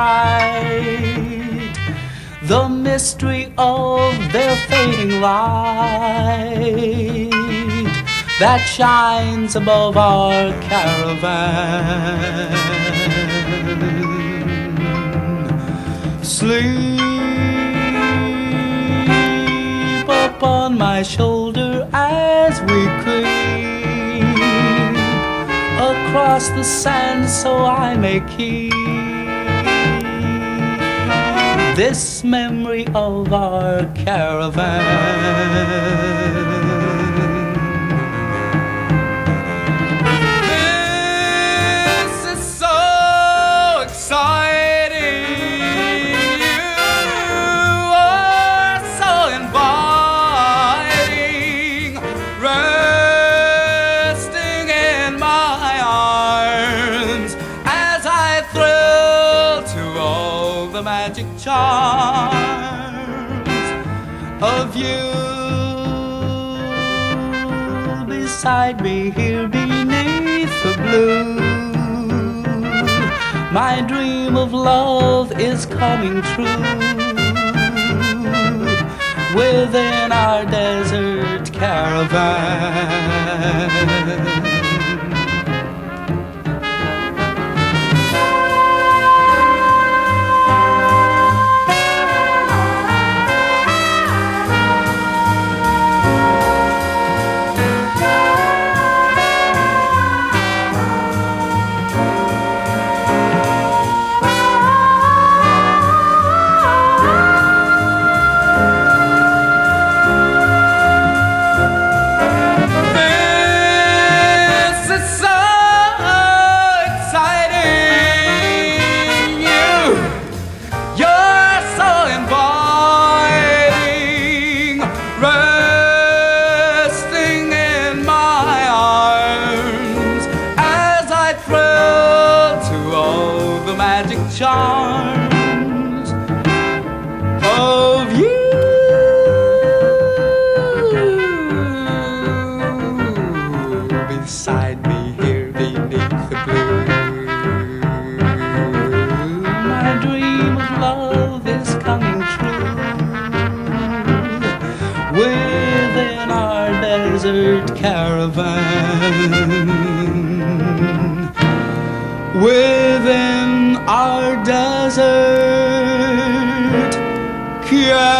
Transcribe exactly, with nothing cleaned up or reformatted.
night, the mystery of their fading light that shines above our caravan. Sleep upon my shoulder as we creep across the sand, so I may keep this memory of our caravan. The magic charms of you beside me here beneath the blue. My dream of love is coming true within our desert caravan. Magic charms of you beside me here beneath the blue. My dream of love is coming true within our desert caravan. Within our desert caravan.